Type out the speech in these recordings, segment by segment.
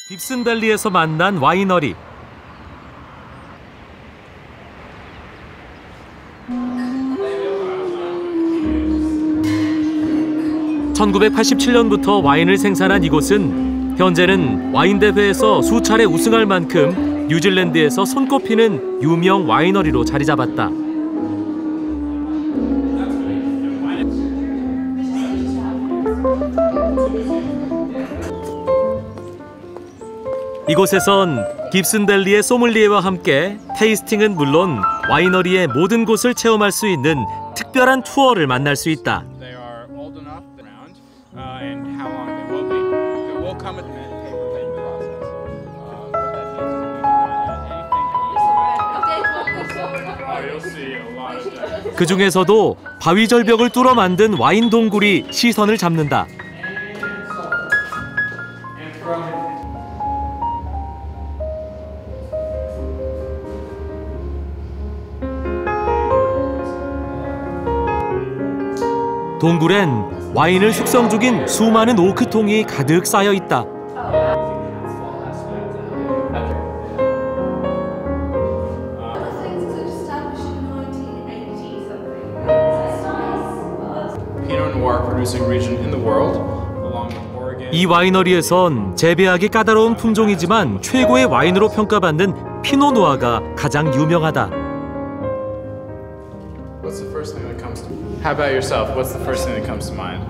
깁슨밸리에서 만난 와이너리. (1987년부터) 와인을 생산한 이곳은 현재는 와인 대회에서 수차례 우승할 만큼 뉴질랜드에서 손꼽히는 유명 와이너리로 자리 잡았다. 이곳에선 깁슨밸리의 소믈리에와 함께 테이스팅은 물론 와이너리의 모든 곳을 체험할 수 있는 특별한 투어를 만날 수 있다. 그 중에서도 바위 절벽을 뚫어 만든 와인 동굴이 시선을 잡는다. 동굴엔 와인을 숙성 중인 수많은 오크통이 가득 쌓여 있다. 이 와이너리에선 재배하기 까다로운 품종이지만 최고의 와인으로 평가받는 피노누아가 가장 유명하다. How about yourself? What's the first thing that comes to mind?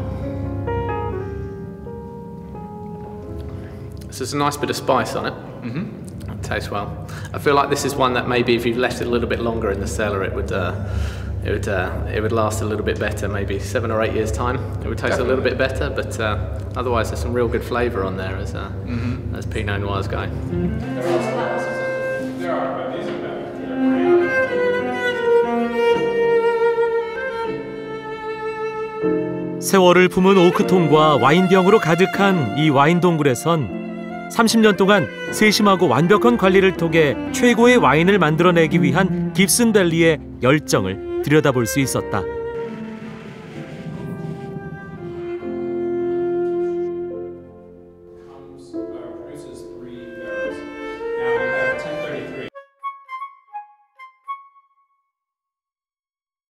So there's a nice bit of spice on it. It tastes well. I feel like this is one that maybe if you've left it a little bit longer in the cellar, it would last a little bit better. Maybe 7 or 8 years' time, it would taste a little bit better. But otherwise, there's some real good flavour on there as Pinot Noirs go. There are, but these are better. 세월을 품은 오크통과 와인병으로 가득한 이 와인 동굴에선 30년 동안 세심하고 완벽한 관리를 통해 최고의 와인을 만들어내기 위한 깁슨밸리의 열정을 들여다볼 수 있었다.